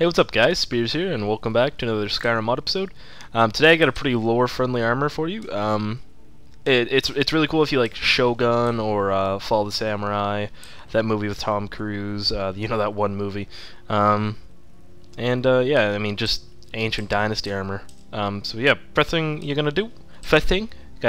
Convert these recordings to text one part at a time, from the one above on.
Hey, what's up guys? Spears here, and welcome back to another Skyrim mod episode. Today I got a pretty lore-friendly armor for you. It's really cool if you like Shogun or Fall of the Samurai, that movie with Tom Cruise, you know, that one movie. Yeah, I mean, just ancient dynasty armor. So yeah, first thing you're gonna do, first thing you're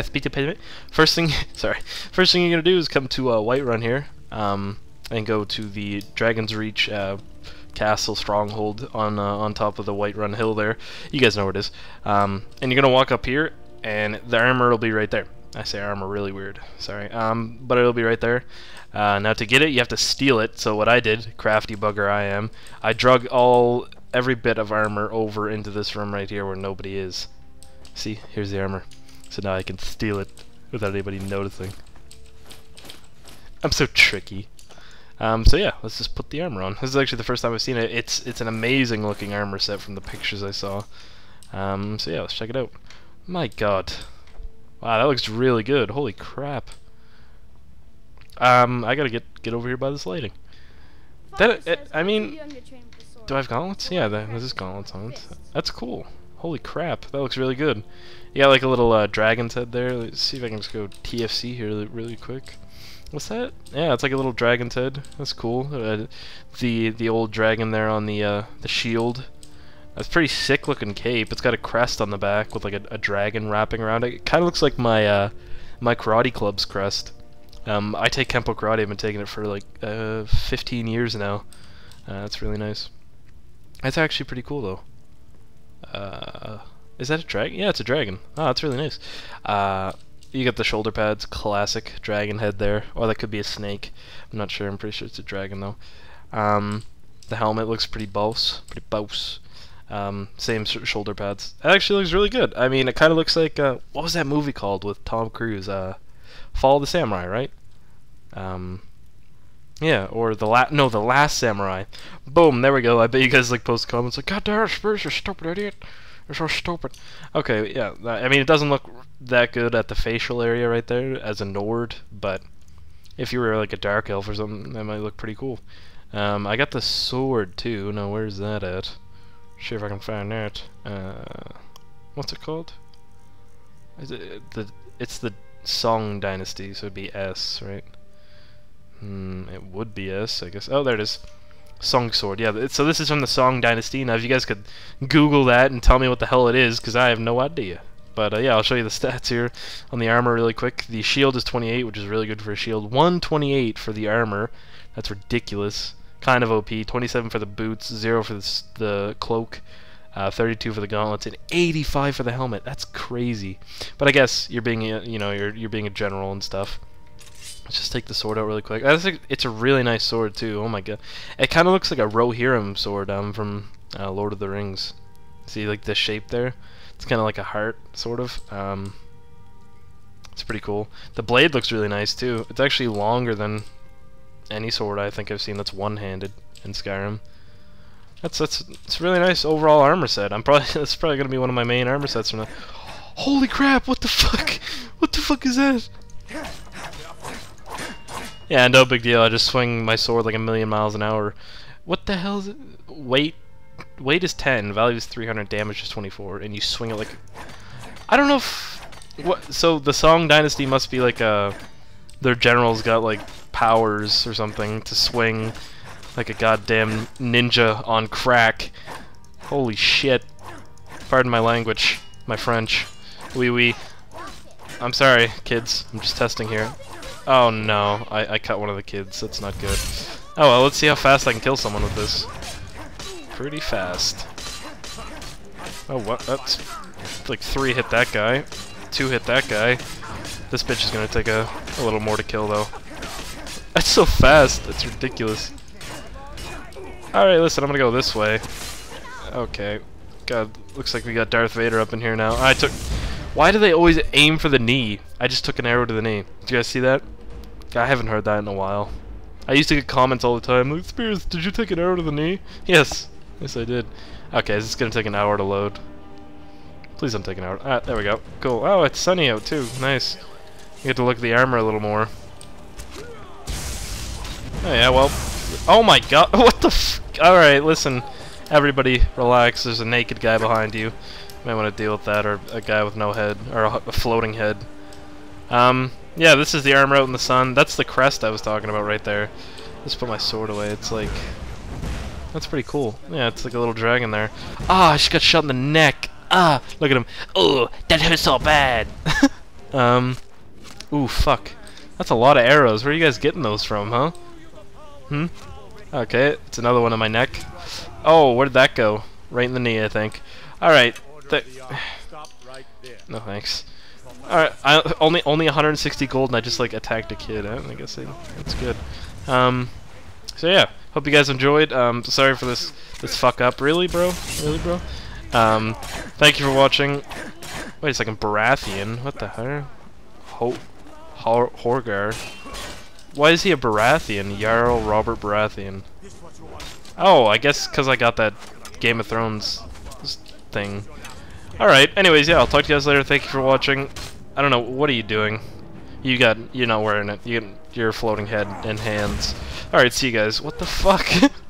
gonna do is come to Whiterun here, and go to the Dragon's Reach castle stronghold on top of the Whiterun hill there. You guys know where it is. And you're gonna walk up here, and the armor will be right there. I say armor really weird, sorry. But it'll be right there. Now to get it, you have to steal it. So what I did, crafty bugger I am, I drug every bit of armor over into this room right here where nobody is. See, here's the armor. So now I can steal it without anybody noticing. I'm so tricky. So yeah, let's just put the armor on. This is actually the first time I've seen it. It's an amazing looking armor set from the pictures I saw. So yeah, let's check it out. My god. Wow, that looks really good. Holy crap. I gotta get over here by this lighting. I mean, do I have gauntlets? Yeah, this is gauntlets on it. That's cool. Holy crap, that looks really good. You got like a little dragon's head there. Let's see if I can just go TFC here really quick. What's that? Yeah, it's like a little dragon's head. That's cool. The old dragon there on the shield. That's a pretty sick looking cape. It's got a crest on the back with like a dragon wrapping around it. It kind of looks like my my karate club's crest. I take Kempo karate. I've been taking it for like 15 years now. That's really nice. That's actually pretty cool though. Is that a dragon? Yeah, it's a dragon. Oh, that's really nice. You got the shoulder pads, classic dragon head there. Or that could be a snake. I'm not sure. I'm pretty sure it's a dragon though. The helmet looks pretty boss. Same shoulder pads. It actually looks really good. I mean, it kind of looks like what was that movie called with Tom Cruise? Fall of the Samurai, right? Yeah, or the Last Samurai. Boom, there we go. I bet you guys like post comments like, God damn, Spurs, you stupid idiot. You're so stupid. Okay, yeah. I mean, it doesn't look that good at the facial area right there as a Nord, but if you were like a dark elf or something, that might look pretty cool. I got the sword too. Now, where's that at? See if I can find that. What's it called? Is it it's the Song Dynasty, so it'd be S, right? It would be S, I guess. Oh, there it is. Song Sword. Yeah, so this is from the Song Dynasty. Now, if you guys could Google that and tell me what the hell it is, because I have no idea. But yeah, I'll show you the stats here on the armor really quick. The shield is 28, which is really good for a shield. 128 for the armor. That's ridiculous. Kind of OP. 27 for the boots, 0 for the cloak, 32 for the gauntlets, and 85 for the helmet. That's crazy. But I guess you're being, you're being a general and stuff. Let's just take the sword out really quick. It's a really nice sword too. Oh my god, it kind of looks like a Rohirrim sword from Lord of the Rings. See, like the shape there? It's kind of like a heart, sort of. It's pretty cool. The blade looks really nice too. It's actually longer than any sword I think I've seen that's one-handed in Skyrim. It's really nice overall armor set. That's probably gonna be one of my main armor sets from now. Holy crap! What the fuck? What the fuck is that? Yeah, no big deal. I just swing my sword like a million miles an hour. What the hell is it? Weight is 10, value is 300, damage is 24, and you swing it like... I don't know if... So the Song Dynasty must be like their generals got like powers or something to swing like a goddamn ninja on crack. Holy shit. Pardon my language. My French. Oui. I'm sorry, kids. I'm just testing here. Oh no, I cut one of the kids. That's not good. Oh well, let's see how fast I can kill someone with this. Pretty fast. Oh, what? That's like 3 hit that guy. 2 hit that guy. This bitch is gonna take a little more to kill though. That's so fast. That's ridiculous. Alright, listen, I'm gonna go this way. Okay. God, looks like we got Darth Vader up in here now. Why do they always aim for the knee? I just took an arrow to the knee. Did you guys see that? I haven't heard that in a while. I used to get comments all the time like, Spears, did you take an arrow to the knee? Yes. Yes, I did. Okay, this is gonna take an hour to load. Please don't take an hour. Ah, there we go. Cool. Oh, it's sunny out too. Nice. You get to look at the armor a little more. Oh yeah, well. Oh my god. What the f... Alright, listen. Everybody, relax. There's a naked guy behind you. You might want to deal with that, or a guy with no head, or a floating head. Yeah, this is the armor out in the sun. That's the crest I was talking about right there. Just put my sword away. It's like... That's pretty cool. Yeah, it's like a little dragon there. Ah, I just got shot in the neck. Ah, look at him. Oh, that hurts so bad. Ooh, fuck. That's a lot of arrows. Where are you guys getting those from, huh? Hmm? Okay, it's another one on my neck. Oh, where did that go? Right in the knee, I think. Alright. No thanks. Alright, only 160 gold and I just like attacked a kid. I guess that's good. So yeah, hope you guys enjoyed. Sorry for this fuck up. Really, bro? Really, bro? Thank you for watching. Wait a second, Baratheon? What the hell? Horgar. Why is he a Baratheon? Jarl Robert Baratheon. Oh, I guess because I got that Game of Thrones thing. Alright, anyways, yeah, I'll talk to you guys later. Thank you for watching. I don't know, what are you doing? You're not wearing it. You're floating head and hands. Alright, see you guys. What the fuck?